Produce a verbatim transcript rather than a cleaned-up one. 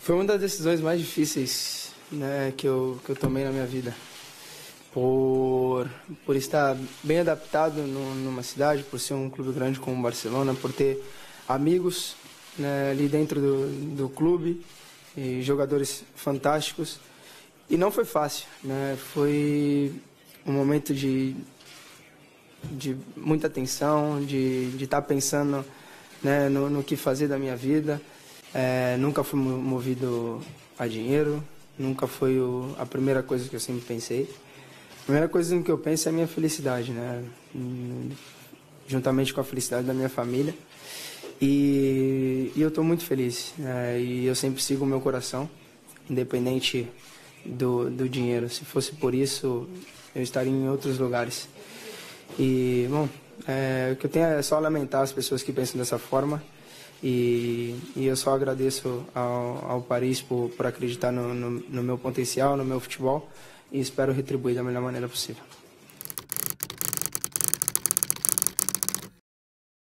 Foi uma das decisões mais difíceis, né, que eu, que eu tomei na minha vida. Por, por estar bem adaptado no, numa cidade, por ser um clube grande como o Barcelona, por ter amigos, né, ali dentro do, do clube, e jogadores fantásticos. E não foi fácil, né? Foi um momento de, de muita tensão, de de estar pensando, né, no, no que fazer da minha vida. É, nunca fui movido a dinheiro, nunca foi o, a primeira coisa que eu sempre pensei. A primeira coisa que eu penso é a minha felicidade, né? Juntamente com a felicidade da minha família. E, e eu estou muito feliz, né? E eu sempre sigo o meu coração, independente do, do dinheiro. Se fosse por isso, eu estaria em outros lugares. E, bom, é, o que eu tenho é só lamentar as pessoas que pensam dessa forma. E, e eu só agradeço ao, ao Paris por, por acreditar no, no, no meu potencial, no meu futebol. E espero retribuir da melhor maneira possível.